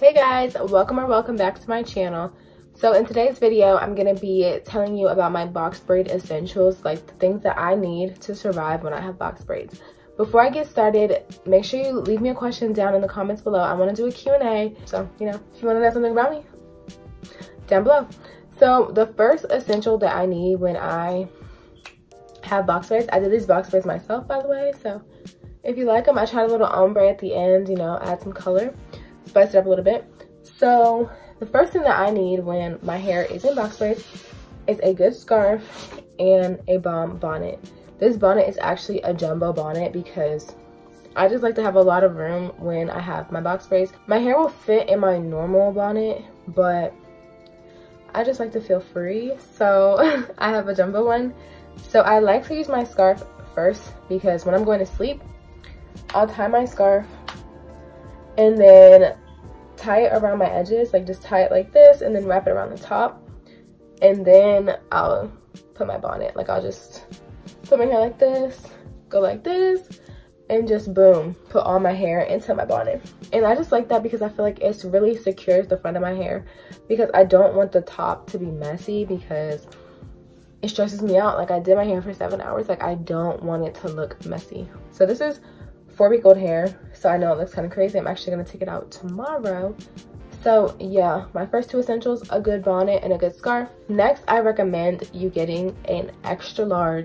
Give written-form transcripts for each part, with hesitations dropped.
Hey guys, welcome back to my channel. So in today's video, I'm going to be telling you about my box braid essentials, like the things that I need to survive when I have box braids. Before I get started, make sure you leave me a question down in the comments below. I want to do a Q&A, so if you want to know something about me, down below. So the first essential that I need when I have box braids, I did these box braids myself, by the way, so if you like them, I tried a little ombre at the end, add some color, spice it up a little bit. So the first thing that I need when my hair is in box braids is a good scarf and a bomb bonnet. This bonnet is actually a jumbo bonnet because I just like to have a lot of room when I have my box braids. My hair will fit in my normal bonnet, but I just like to feel free, so I have a jumbo one. So I like to use my scarf first because when I'm going to sleep, I'll tie my scarf and then tie it around my edges, like just tie it like this and then wrap it around the top, and then I'll put my bonnet, like I'll just put my hair like this, go like this, and just boom, put all my hair into my bonnet. And I just like that because I feel like it really secures the front of my hair, because I don't want the top to be messy because it stresses me out. Like I did my hair for 7 hours, like I don't want it to look messy. So this is 4-week-old hair, so I know it looks kind of crazy. I'm actually going to take it out tomorrow. So yeah, my first two essentials, a good bonnet and a good scarf. Next, I recommend you getting an extra large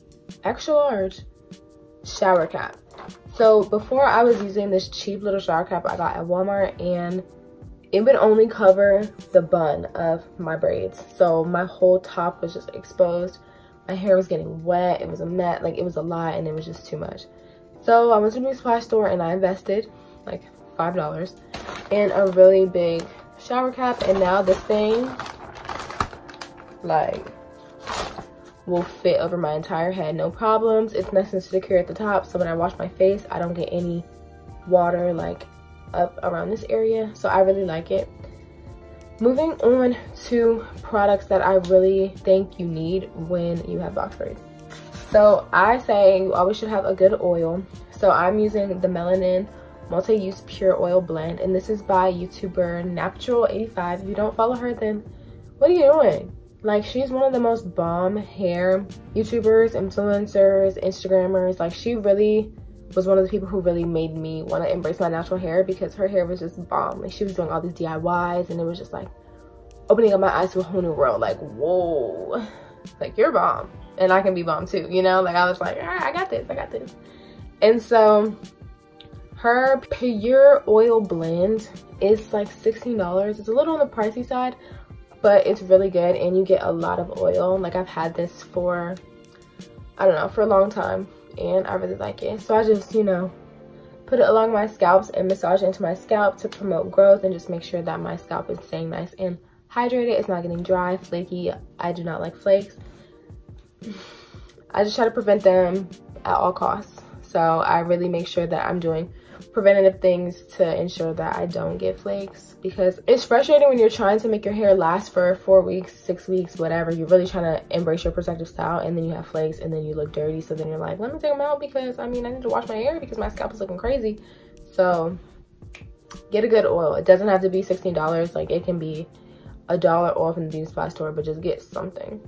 shower cap. So before, I was using this cheap little shower cap I got at Walmart, and it would only cover the bun of my braids, so my whole top was just exposed. My hair was getting wet, it was a mess, like it was a lot, and it was just too much. So I went to the supply store and I invested like $5 in a really big shower cap, and now this thing like will fit over my entire head, no problems. It's nice and secure at the top, so when I wash my face, I don't get any water like up around this area, so I really like it. Moving on to products that I really think you need when you have box braids. So I say you always should have a good oil. So I'm using the Melanin Multi-Use Pure Oil Blend, and this is by YouTuber Natural85. If you don't follow her, then what are you doing? Like, she's one of the most bomb hair YouTubers, influencers, Instagrammers. Like, she really was one of the people who really made me want to embrace my natural hair, because her hair was just bomb. Like, she was doing all these DIYs, and it was just like opening up my eyes to a whole new world. Like, whoa, like you're bomb and I can be bomb too, like I was like, all right, I got this. And so her pure oil blend is like $16. It's a little on the pricey side, but it's really good, and you get a lot of oil. Like, I've had this for, I don't know, for a long time, and I really like it. So I just, put it along my scalps and massage it into my scalp to promote growth and just make sure that my scalp is staying nice and hydrated. It's not getting dry, flaky. I do not like flakes. I just try to prevent them at all costs. So I really make sure that I'm doing preventative things to ensure that I don't get flakes, because it's frustrating when you're trying to make your hair last for 4 weeks, 6 weeks, whatever. You're really trying to embrace your protective style, and then you have flakes, and then you look dirty. So then you're like, let me take them out because I need to wash my hair because my scalp is looking crazy. So get a good oil. It doesn't have to be $16. Like, it can be $1 off in the beauty supply store, but just get something.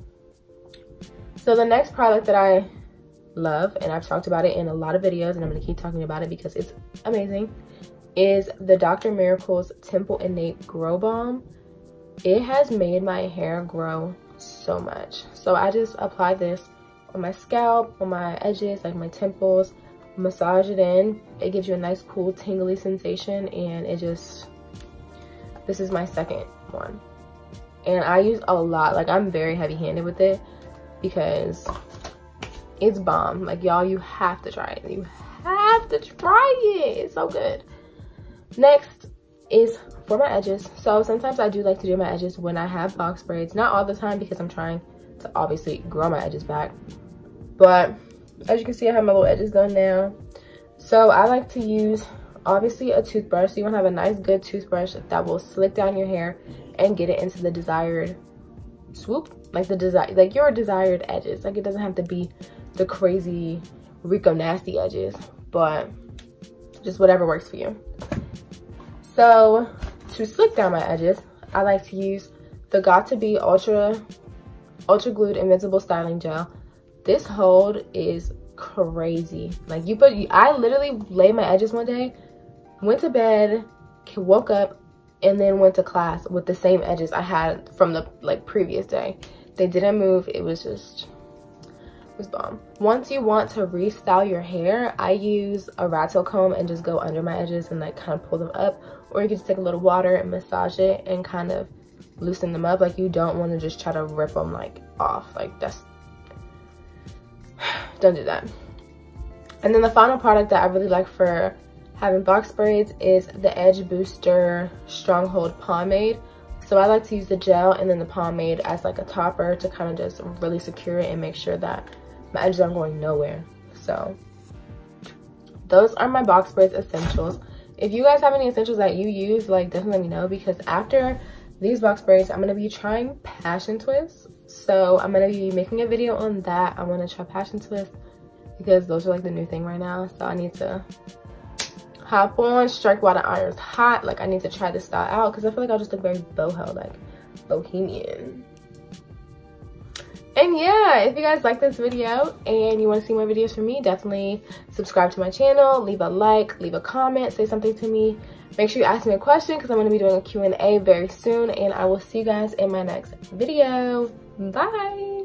So the next product that I love, and I've talked about it in a lot of videos, and I'm going to keep talking about it because it's amazing, is the Dr. Miracle's Temple Innate Grow Balm. It has made my hair grow so much. So I just apply this on my scalp, on my edges, like my temples, massage it in. It gives you a nice cool tingly sensation, and this is my second one. And I use a lot, like I'm very heavy-handed with it because it's bomb. Like, y'all, you have to try it. You have to try it. It's so good. Next is for my edges. So sometimes I do like to do my edges when I have box braids. Not all the time, because I'm trying to obviously grow my edges back. But as you can see, I have my little edges done now. So I like to use, obviously, a toothbrush. So you want to have a nice, good toothbrush that will slick down your hair and get it into the desired swoop. Like your desired edges. Like, it doesn't have to be the crazy Rico Nasty edges, but just whatever works for you. So to slick down my edges, I like to use the Got2b Ultra Glued Invincible Styling Gel. This hold is crazy. Like I literally laid my edges one day, went to bed, woke up, and then went to class with the same edges I had from the previous day. They didn't move. It was bomb. Once you want to restyle your hair, I use a rat tail comb and just go under my edges and like kind of pull them up, or you can just take a little water and massage it and kind of loosen them up. Like, you don't want to just try to rip them like off. Like, don't do that. And then the final product that I really like for having box braids is the Edge Booster Stronghold Pomade. So I like to use the gel and then the pomade as like a topper to kind of just really secure it and make sure that my edges aren't going nowhere. So those are my box braids essentials. If you guys have any essentials that you use, like, definitely let me know, because after these box braids, I'm gonna be trying passion twists. So I'm gonna be making a video on that. I want to try passion twists because those are like the new thing right now. So I need to hop on, strike while the iron's hot. Like, I need to try this style out because I feel like I'll just look very boho, like bohemian. And yeah, if you guys like this video and you want to see more videos from me, definitely subscribe to my channel, leave a like, leave a comment, say something to me. Make sure you ask me a question because I'm going to be doing a Q&A very soon, and I will see you guys in my next video. Bye!